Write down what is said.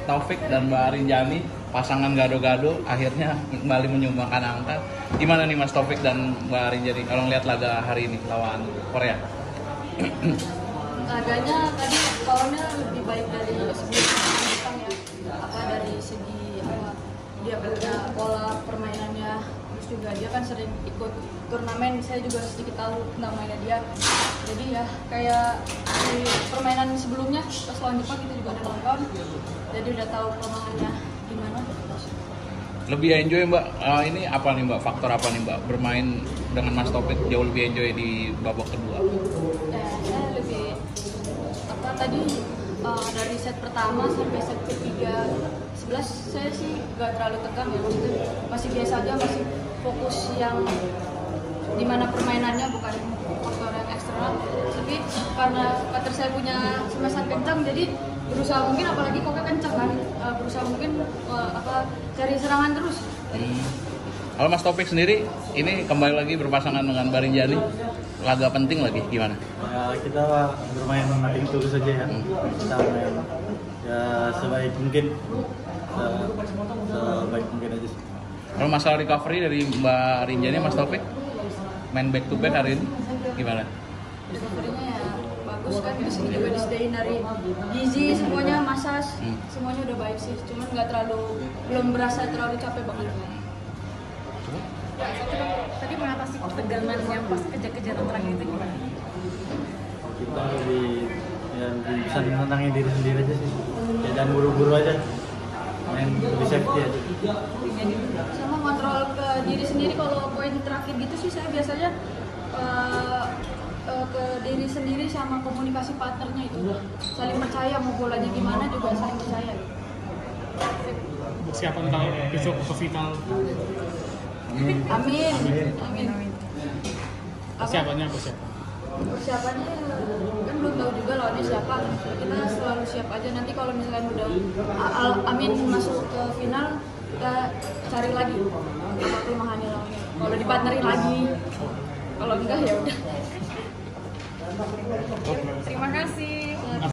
Taufik dan Mbak Rinjani, pasangan gado-gado akhirnya kembali menyumbangkan angka. Gimana nih Mas Taufik dan Mbak Rinjani kalau ngeliat laga hari ini lawan Korea? Laganya tadi lawannya lebih baik dari segi Jepang ya, dari segi dia punya pola permainannya, terus juga dia kan sering ikut turnamen, saya juga sedikit tahu tentang mainnya dia. Jadi ya kayak di permainan sebelumnya pas lawan Jepang kita juga udah nonton, jadi udah tahu kelemahannya gimana. Lebih enjoy Mbak, ini apa nih Mbak, faktor apa nih Mbak bermain dengan Mas Taufik jauh lebih enjoy di babak kedua? Saya lebih tadi dari set pertama sampai set ketiga 11 saya sih gak terlalu tegang ya, maksudnya masih biasa aja, masih fokus yang dimana permainannya bukan faktor yang eksternal, tapi karena cutter saya punya smash kencang jadi berusaha mungkin, apalagi koknya kencang kan, berusaha mungkin cari serangan terus. Kalau Mas Taufik sendiri ini kembali lagi berpasangan dengan Mbak Rinjani, laga penting lagi gimana? Ya, kita bermain nothing tulus saja ya. Kita main ya sebaik mungkin, sebaik mungkin aja sih. Kalau masalah recovery dari Mbak Rinjani, Mas Taufik main back to back hari ini gimana? Recovery-nya ya bagus kan, di sini juga disediain dari gizi semuanya, massage, semuanya udah baik sih, cuman nggak terlalu, belum berasa terlalu capek banget. Tadi mengatasi ketegangan yang pas kejar-kejaran terakhir itu gimana? Kita lebih bisa menenangin diri sendiri aja sih. Ya, jangan buru-buru aja. Main lebih safety aja. Sama kontrol ke diri sendiri. Kalau poin terakhir gitu sih saya biasanya ke diri sendiri sama komunikasi partnernya itu. Saling percaya, mau bolanya gimana juga saling percaya. Siapa tahu besok ke final? Amin. Persiapannya? Persiapannya kan belum tahu juga lawannya siapa. Kita selalu siap aja. Nanti kalau misalkan udah Amin masuk ke final, kita cari lagi apa kelemahannya lawannya. Kalau dipartnerin lagi, kalau enggak ya udah. Terima kasih.